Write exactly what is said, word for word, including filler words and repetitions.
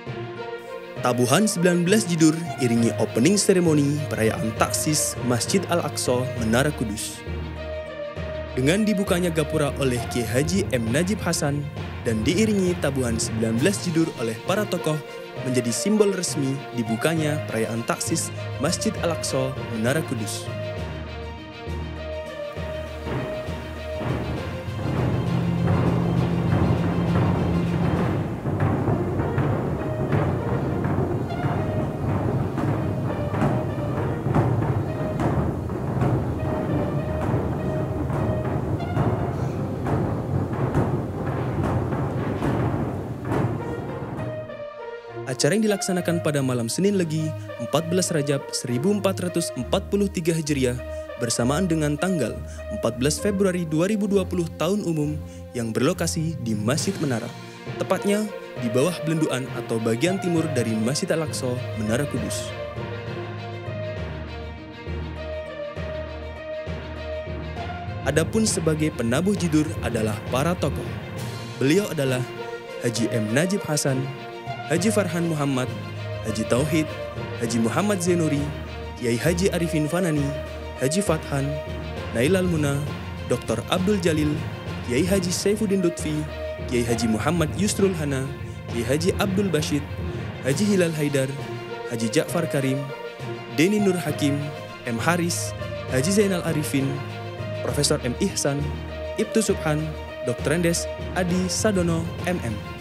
Tabuhan sembilan belas Jidur iringi opening seremoni perayaan taksis Masjid Al-Aqsa Menara Kudus. Dengan dibukanya gapura oleh Kiai Haji M. Najib Hasan dan diiringi tabuhan sembilan belas Jidur oleh para tokoh menjadi simbol resmi dibukanya perayaan taksis Masjid Al-Aqsa Menara Kudus. Acara yang dilaksanakan pada malam Senin Legi empat belas Rajab seribu empat ratus empat puluh tiga Hijriah bersamaan dengan tanggal empat belas Februari dua ribu dua puluh tahun umum yang berlokasi di Masjid Menara, tepatnya di bawah belenduan atau bagian timur dari Masjid Al-Aqsa Menara Kudus. Adapun sebagai penabuh Jidur adalah para tokoh. Beliau adalah Haji M. Najib Hasan, Haji Farhan Muhammad, Haji Tauhid, Haji Muhammad Zainuri, Kiai Haji Arifin Fanani, Haji Fathan, Nailal Muna, Doktor Abdul Jalil, Kiai Haji Saifuddin Lutfi, Kiai Haji Muhammad Yusrul Hana, Kiai Haji Abdul Bashid, Haji Hilal Haidar, Haji Ja'far Karim, Deni Nur Hakim, M. Haris, Haji Zainal Arifin, Profesor M. Ihsan, Ibtu Subhan, Doktor Endes Adi Sadono, M M